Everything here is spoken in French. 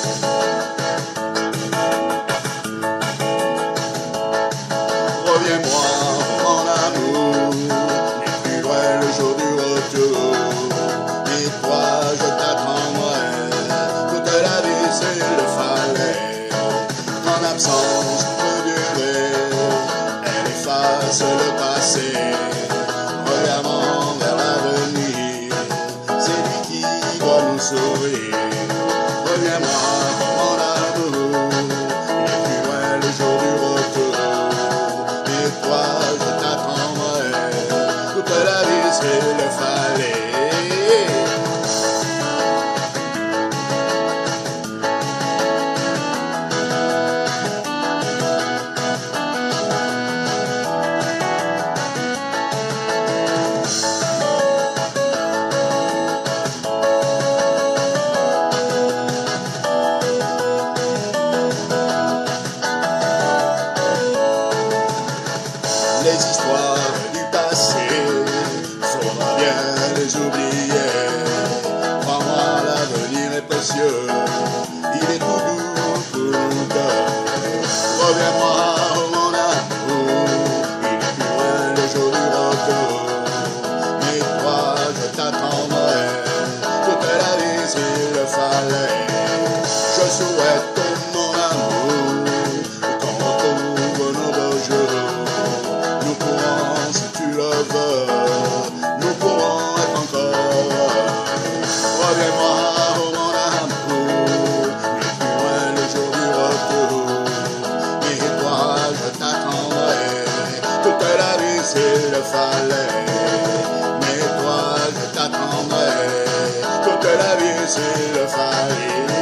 Reviens-moi, mon amour, n'est plus loin le jour du retour. Et toi, je t'attendrai, toute la vie s'il le fallait. Ton absence peut durer, elle efface le passé. Regardons vers l'avenir, c'est lui qui doit nous sauver. Reviens-moi, mon amour, il est plus loin le jour du retour. Et toi, je t'attendrai, toute la vie s'il le fallait. Les histoires du passé, faudra bien les oublier. Crois-moi, l'avenir est précieux, il est tout doux pour le cœur. Reviens-moi, oh mon amour, il est plus loin le jour du retour. Mais toi, je t'attendrai, toute la vie s'il le fallait. Je souhaite, oh mon amour, qu'on retrouve nos beaux jours. Nous pourrons, si tu le veux, nous pourrons être encore. Reviens-moi, oh mon amour, mais plus loin le jour du retour. Et toi, je t'attendrai, toute la vie s'il le fallait. Mais toi, je t'attendrai, toute la vie s'il le fallait.